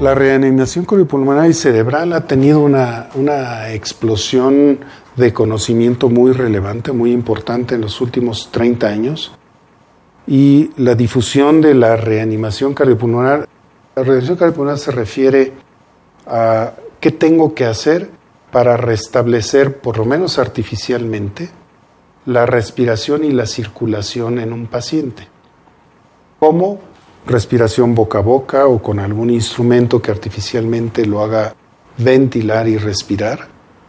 La reanimación cardiopulmonar y cerebral ha tenido una explosión de conocimiento muy relevante, muy importante en los últimos 30 años. Y la difusión de la reanimación cardiopulmonar se refiere a qué tengo que hacer para restablecer, por lo menos artificialmente, la respiración y la circulación en un paciente. ¿Cómo? Respiración boca a boca o con algún instrumento que artificialmente lo haga ventilar y respirar.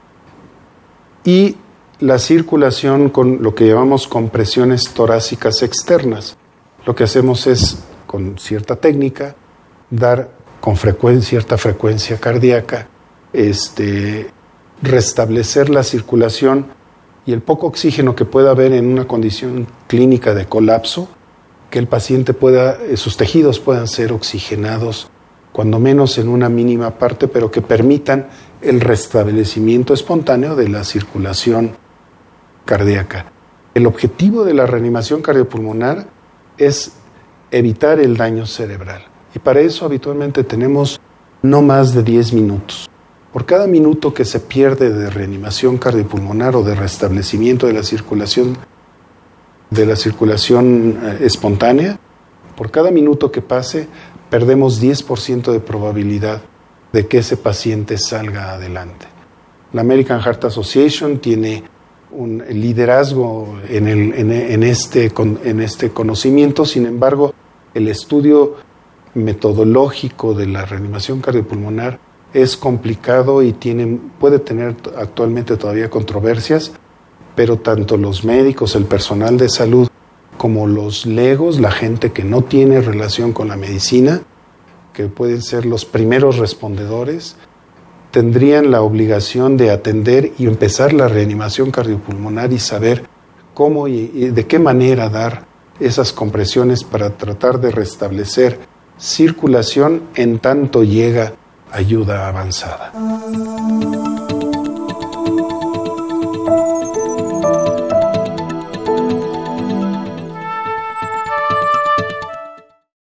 Y la circulación con lo que llamamos compresiones torácicas externas. Lo que hacemos es, con cierta técnica, dar con cierta frecuencia cardíaca, restablecer la circulación y el poco oxígeno que pueda haber en una condición clínica de colapso, que el paciente sus tejidos puedan ser oxigenados, cuando menos en una mínima parte, pero que permitan el restablecimiento espontáneo de la circulación cardíaca. El objetivo de la reanimación cardiopulmonar es evitar el daño cerebral. Y para eso habitualmente tenemos no más de 10 minutos. Por cada minuto que se pierde de reanimación cardiopulmonar o de restablecimiento de la circulación espontánea, por cada minuto que pase, perdemos 10% de probabilidad de que ese paciente salga adelante. La American Heart Association tiene un liderazgo en este conocimiento. Sin embargo, el estudio metodológico de la reanimación cardiopulmonar es complicado y puede tener actualmente todavía controversias, pero tanto los médicos, el personal de salud, como los legos, la gente que no tiene relación con la medicina, que pueden ser los primeros respondedores, tendrían la obligación de atender y empezar la reanimación cardiopulmonar y saber cómo y de qué manera dar esas compresiones para tratar de restablecer circulación en tanto llega ayuda avanzada.